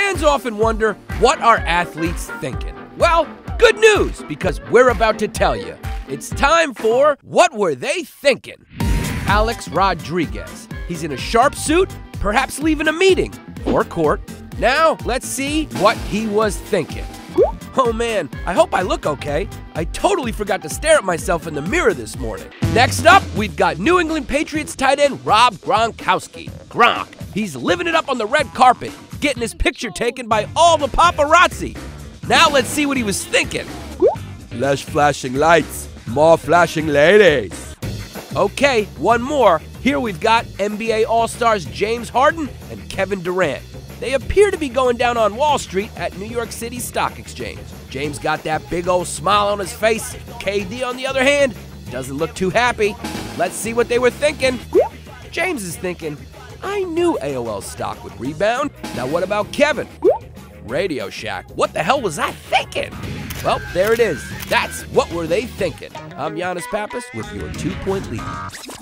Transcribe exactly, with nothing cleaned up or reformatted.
Fans often wonder, what are athletes thinking? Well, good news, because we're about to tell you. It's time for What Were They Thinking? Alex Rodriguez. He's in a sharp suit, perhaps leaving a meeting or court. Now, let's see what he was thinking. Oh man, I hope I look okay. I totally forgot to stare at myself in the mirror this morning. Next up, we've got New England Patriots tight end Rob Gronkowski. Gronk. He's living it up on the red carpet, getting his picture taken by all the paparazzi. Now let's see what he was thinking. Less flashing lights, more flashing ladies. Okay, one more. Here we've got N B A All-Stars James Harden and Kevin Durant. They appear to be going down on Wall Street at New York City Stock Exchange. James got that big old smile on his face. K D, on the other hand, doesn't look too happy. Let's see what they were thinking. James is thinking, I knew A O L stock would rebound. Now what about Kevin? Radio Shack. What the hell was I thinking? Well, there it is. That's What Were They Thinking? I'm Giannis Pappas with your two-point lead.